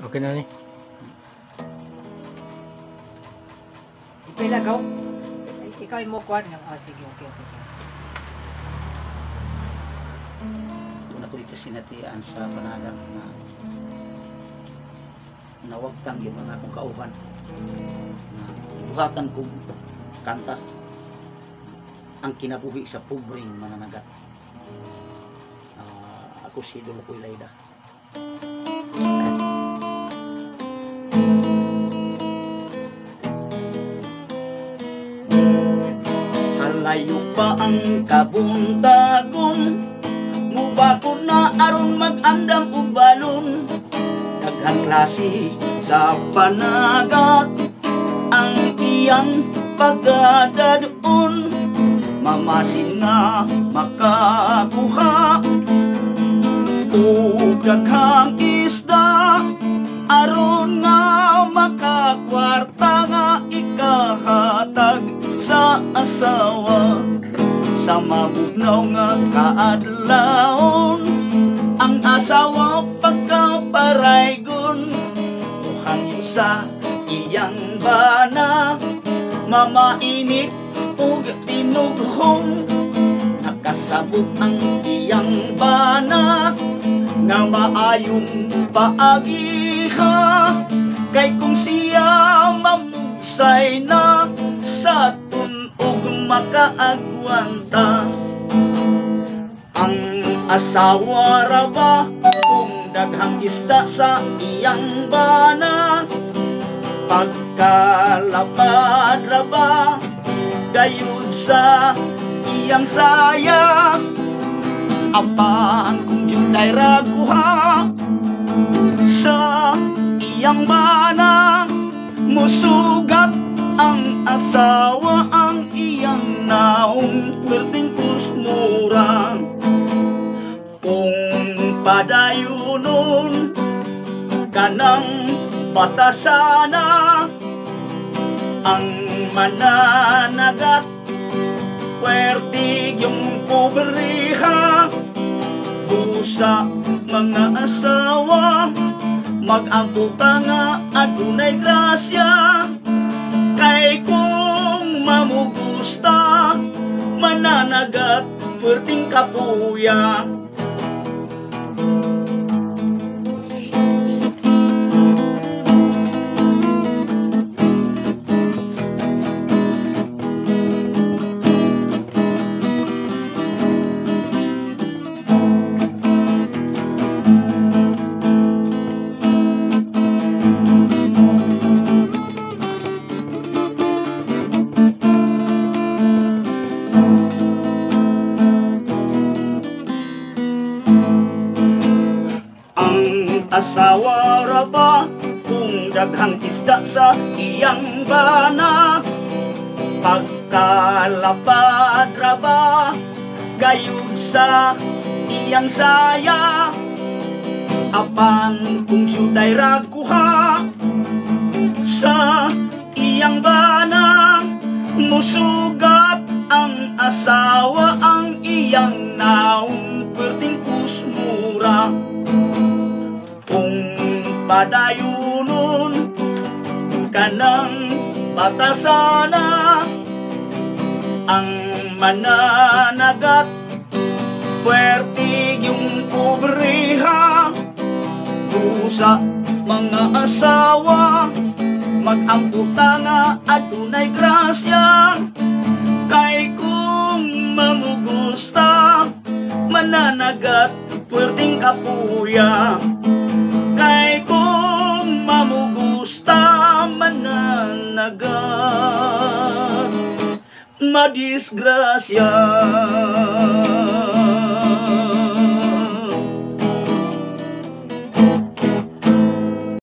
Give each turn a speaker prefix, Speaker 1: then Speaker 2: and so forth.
Speaker 1: Okay na ni.
Speaker 2: Ipilagaw. Ikaw yung mo kuhan nga. Sige, okay.
Speaker 3: Una ko dito sinatian sa panalang na nawagtang yung mga akong kauhan na buhatan kong kanta ang kinabuhi sa pobreng mananagat. Ako si Dolokoy Layda. Halayo pa ang kabuntagon, mubakod na aron mag-andam og balon. Daghang klase sa panagat ang iyang pagdadaon, mamasin nga makakuha ug daghang isda aron nga makakwarta nga ikahatag sa asawa. Sa mabugnaw nga kaadlawon ang asawa pagkaparaygon, hangyo sa iyang bana mamainit ug tinughong. Nakasabot ang iyang bana nga maayong paagiha, kay kung siya mamugsay na sa tunog makaagwanta. Ang asawa ra ba kung daghang isda sa iyang bana, pagkalapad ra ba gayud sa iyang saya. Apaan kung jutay raguha sa iyang bana, musugat ang asawa ang iyang naong perting kusmura. Kung padayunon kanang batasana ang mananagat, puwertig yung pobrehha. Busa mga asawa mag-amputa nga adunay grasya, kay kung mamugusta mananagat puwerting kapuya. Asawa ra ba kung daghang isda sa iyang bana, pagkalapad ra ba gayud sa iyang saya. Apan kung jutay raguha sa iyang bana, musugat ang asawa ang iyang naong perting kusmura. Kung padayunon kanang batasana ang mananagat, puwertig yung pobrehha. Busa mga asawa mag-amputa nga adunay grasya, kay kung mamugusta mananagat puwerting kapuya. Kay kung mamugusta mananagat madisgrasya.